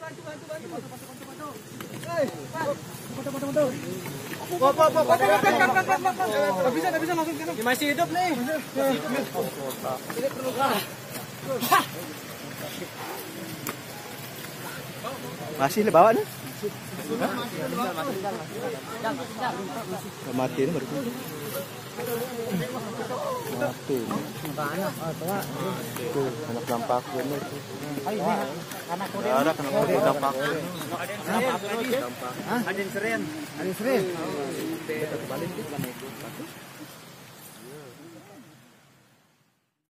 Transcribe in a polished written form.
Gak bisa langsung kena. Masih hidup nih. Ini perlu Masih bawa nih. Matiin baru. Tuh. Tuh, anak dampak ini. Ada kenapa dampak. Adin seren.